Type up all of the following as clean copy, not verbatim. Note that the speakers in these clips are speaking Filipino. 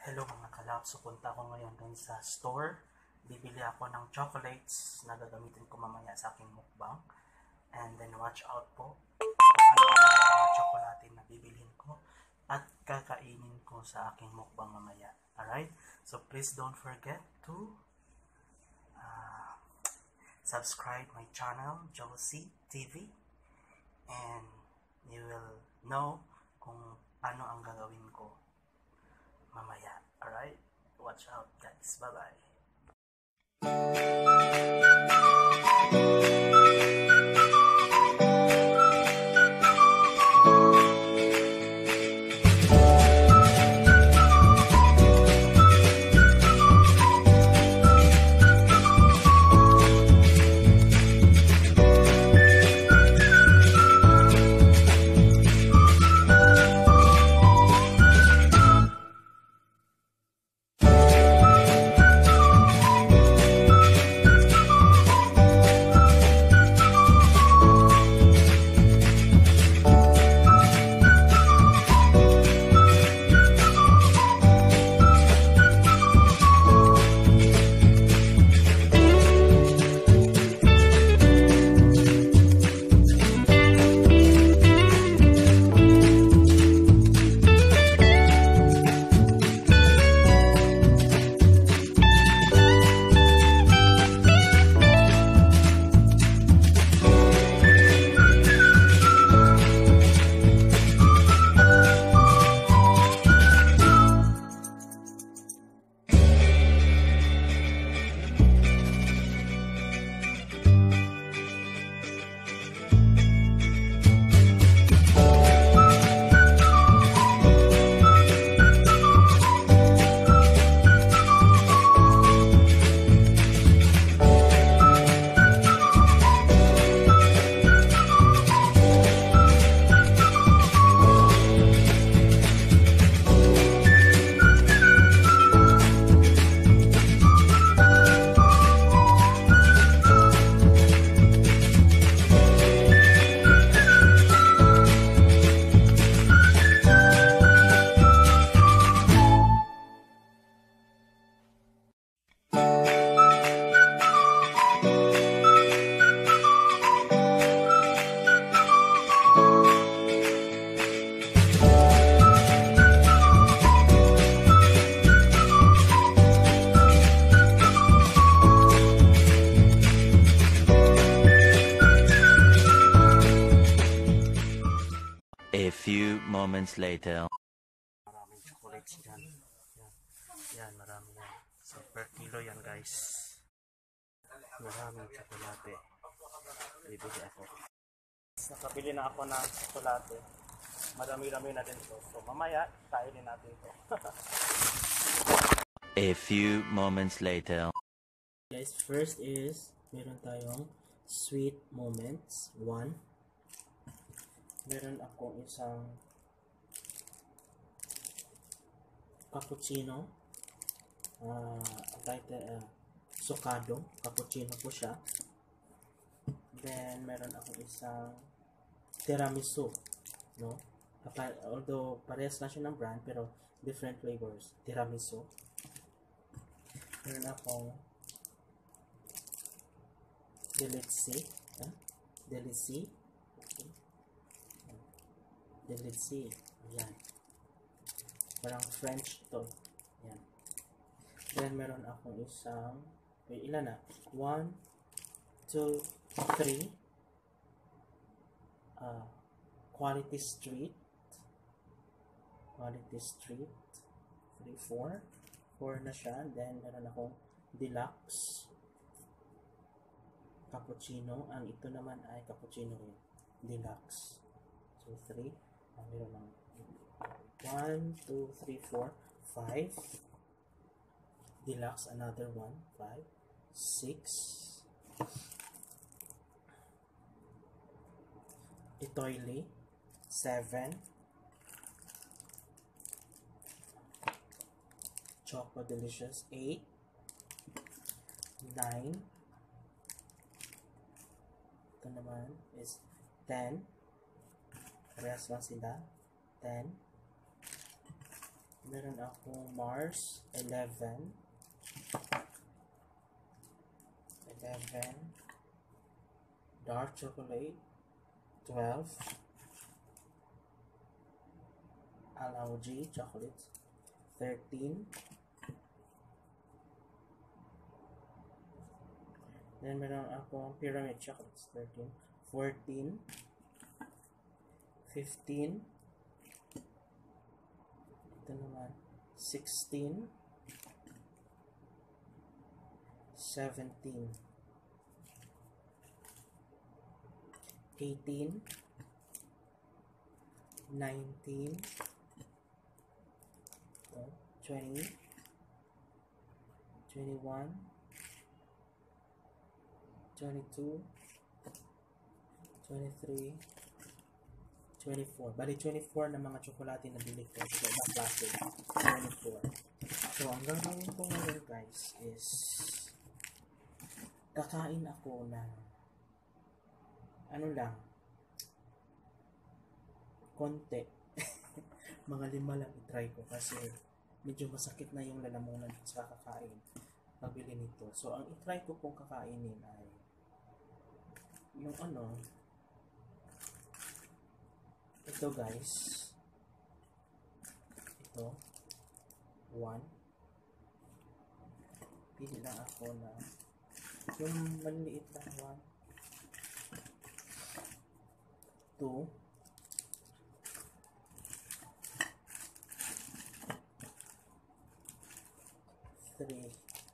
Hello mga kalab, so punta ako ngayon dun sa store. Bibili ako ng chocolates na gagamitin ko mamaya sa aking mukbang. And then watch out po kung ano ang mga chocolate na bibilhin ko at kakainin ko sa aking mukbang mamaya. Alright? So please don't forget to subscribe my channel, Josie TV. And you will know kung ano ang gagawin ko mamaya. Alright? Watch out guys. Bye-bye. A few moments later. Maraming chocolates dyan. Yan, marami yan. So per kilo yan guys. Maraming chocolate. Bibili ako. Nakabili na ako ng chocolate. Marami-rami na din to. So mamaya, kainin natin to. A few moments later. Guys, first is meron tayong sweet moments. 1. Meron akong isang cappuccino. Socado. Cappuccino po siya. Then, meron akong isang tiramisu. No? Although, parehas na siya ng brand, pero different flavors. Tiramisu. Meron akong Delici. Delici. Okay. Delici. Ayan. Parang French to. Ayan. Then, meron akong isang, ilan na? 1, 2, 3. Quality Street. Quality Street. 3, 4. 4 na siya. Then, meron akong Deluxe Cappuccino. Ang ito naman ay Cappuccino rin. Deluxe. So, 3. Meron lang 1, 2, 3, 4, 5. Deluxe, another 1, 5, 6. Itoile, 7. Choco Delicious, 8. 9. Ito naman is 10. Parehas lang sila. 10. Meron akong Mars 11. Dark chocolate 12. Alauji chocolate 13. Then meron akong pyramid chocolates 13, 14, 15. Ito naman 16, 17, 18, 19, 20, 21, 22, 23, 24. Bali, 24 na mga tsokolate na bili ko sa ibang klase. 24. So, ang gagawin ko ngayon guys is kakain ako ng ano lang, konti. Mga 5 lang i-try ko kasi medyo masakit na yung lalamunan sa kakain pabili nito. So, ang i-try ko pong kakainin ay yung ano, ito guys, ito 1. Pili lang ako na yung maliliit lang. 1, 2, 3,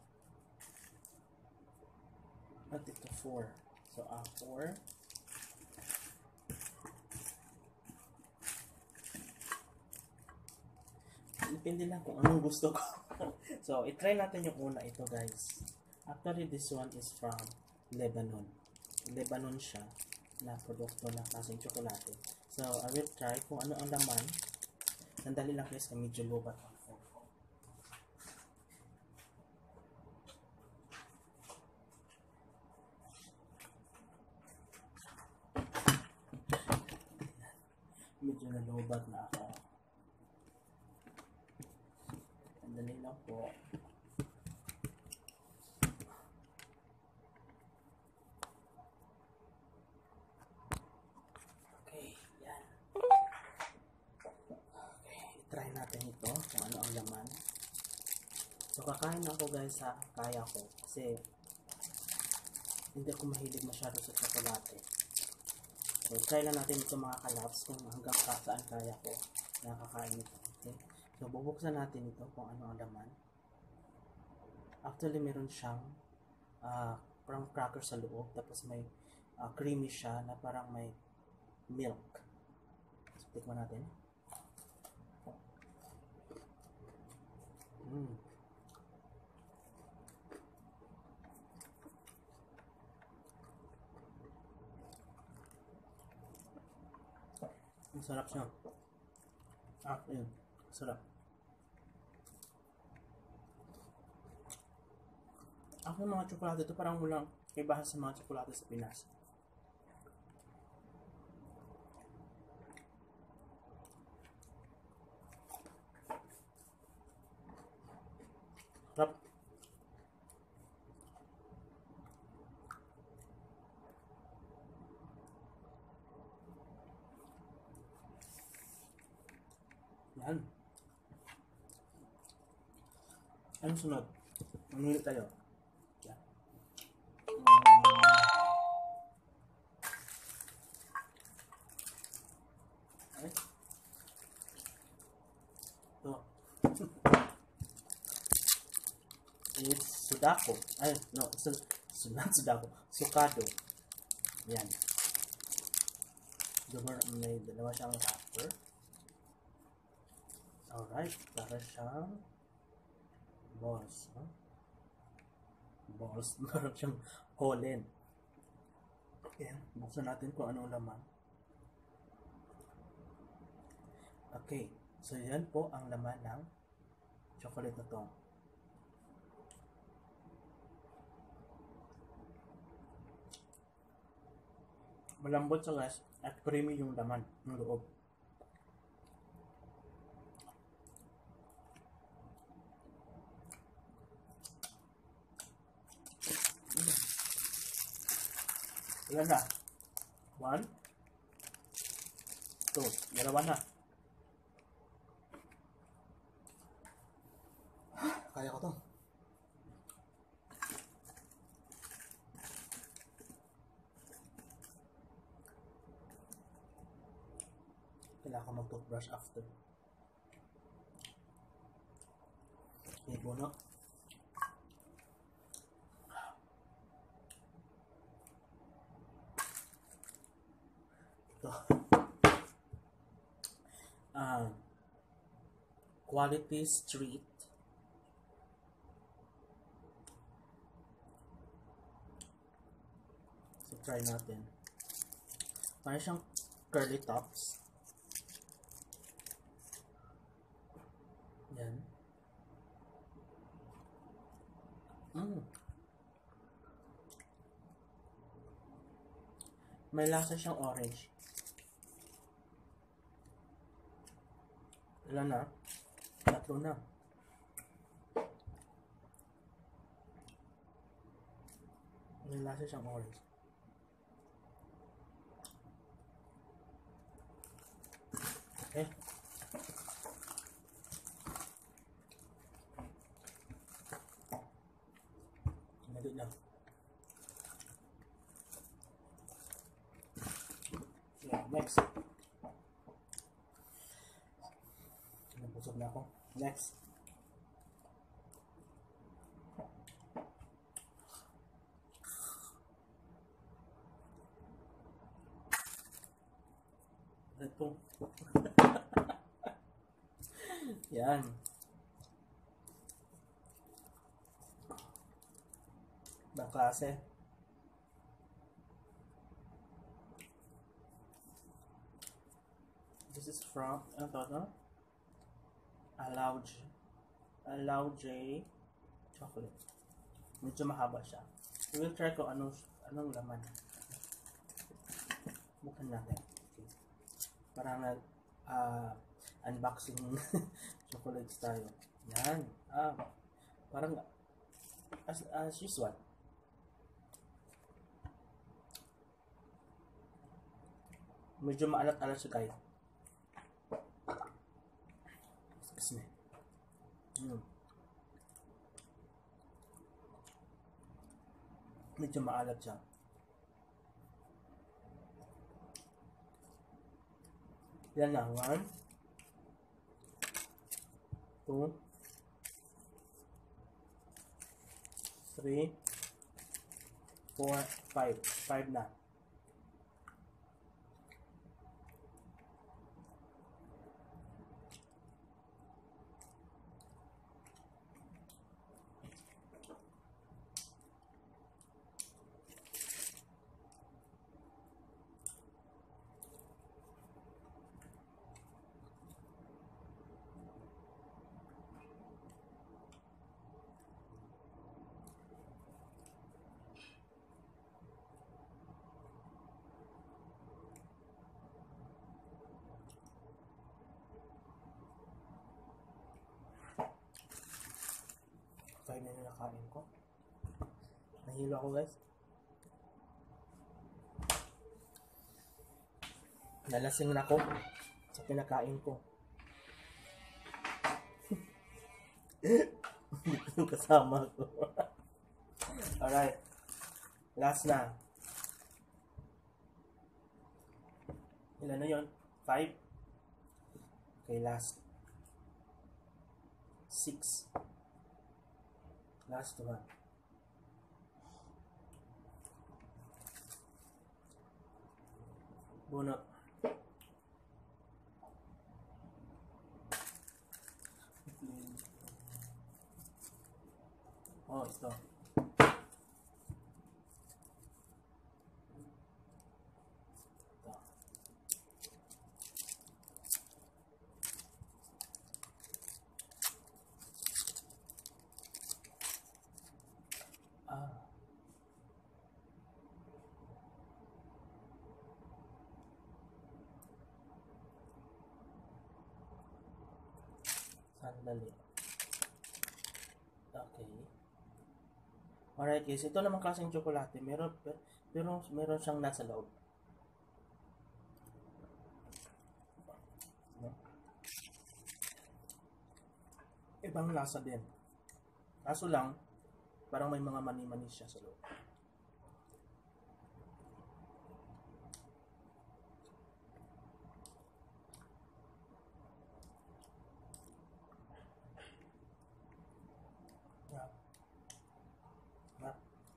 at ito 4. So, 4. Depende lang kung anong gusto ko. So, i-try natin yung una ito guys. Actually, this one is from Lebanon. Lebanon siya na produkto ng klaseng tsokolate. So, I will try kung ano ang laman. Sandali lang guys, medyo lobat ang phone ko. Medyo nalobat na ako. Sandali lang po. Okay, yan. Okay, try natin ito kung ano ang laman. So, kakain ako guys sa kaya ko kasi hindi ako mahilig masyado sa tsokolate. So, try lang natin ito mga kalabs kung hanggang saan kaya ko nakakain ito. Okay? So, bubuksan natin ito kung ano ang laman. Actually, meron siyang parang cracker sa loob. Tapos may creamy siya na parang may milk. So, tikman natin. Ang sarap siya. Yun. Sarap. Ako yung mga tsokolate ito parang walang ibahas sa mga tsokolate sa Pinas. Sarap. Yan. Anong sunod? Mamili tayo. Yan. Ay. Ito. It's Sudako. Ay, no. Not Sudako. Sukado. Yan. May dalawa siyang wrapper. Alright. Para siyang balls. Huh? Balls. Para siyang holen. Yan. Buksan natin kung anong laman. Okay. So, yan po ang laman ng chocolate na to. Malambot sa guys at creamy yung laman ng loob. Ilan na? 1, 2. Dalawa na. Kaya ko to. Kailangan ko mag-toothbrush after. Okay, buno. Ito. Quality Street. So, try natin. Parang siyang curly tops. Yan. May lasa siyang orange. Ilan na? 3 na. May lasa siyang orange. Okay. Madali lang. Yeah, next. Nabusog na ako. Next. Ito. Yan. Ibang klase. This is from, ano to, no? Allow J chocolate. Medyo mahaba siya. We will try kung anong laman. Buksan natin. Okay. Parang unboxing chocolates tayo. Yan. Parang as usual. Medyo maalat-alat siya, guys. Excuse me. Medyo maalat siya. Yan na. 1, 2, 3, 4, 5. 5 na. Kaya na nakain ko. Nahilo ako, guys. Nalasing na ako sa pinakain ko. Yung kasama ko. Alright. Last na. Ilan na yun? 5? Okay, last. 6. Last one. Buno. Oh, ito. Sandali. Okay. Alright guys, ito namang klaseng tsokolate. Pero meron siyang nasa loob. No? Ibang lasa din. Kaso lang, parang may mga mani-mani siya sa loob. Yeah. Yeah.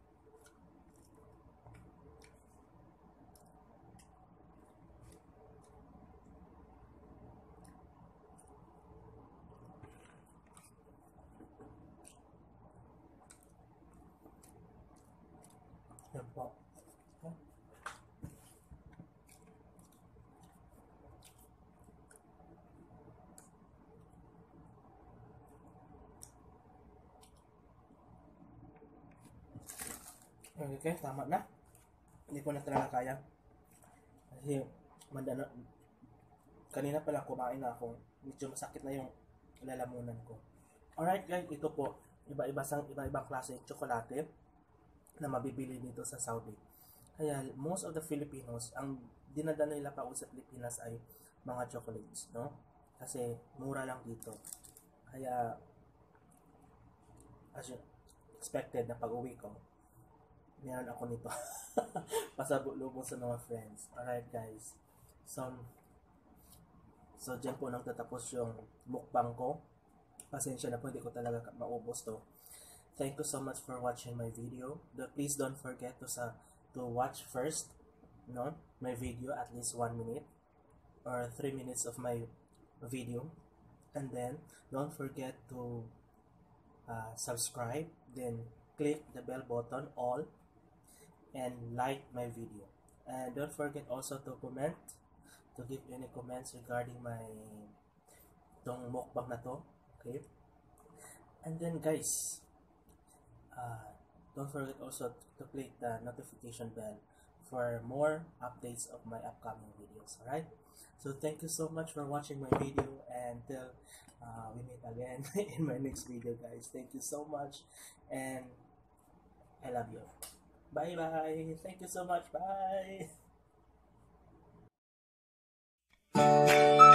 Yan po. Okay, tama na. Hindi ko na talaga kaya. Kasi, madana, kanina pa lang kumain na ako. Medyo masakit na yung lalamunan ko. Alright guys, ito po. Iba-ibang klase ng tsokolate na mabibili dito sa Saudi. Kaya most of the Filipinos, ang dinadala nila pa sa Pilipinas ay mga chocolates, no? Kasi mura lang dito. Kaya as expected na pag-uwi ko, meron ako nito. Pasabot-lubong sa mga friends. Alright guys. So dyan po nang tatapos yung mukbang ko. Pasensya na po, hindi ko talaga maubos to. Thank you so much for watching my video. Please don't forget to watch first, no, my video at least 1 minute or 3 minutes of my video, and then don't forget to subscribe, then click the bell button all, and like my video. And don't forget also to comment, to give any comments regarding my tong mukbang na to, okay? And then guys, don't forget also to click the notification bell for more updates of my upcoming videos. Alright? So thank you so much for watching my video, and till we meet again in my next video, guys. Thank you so much, and I love you. Bye bye. Thank you so much. Bye.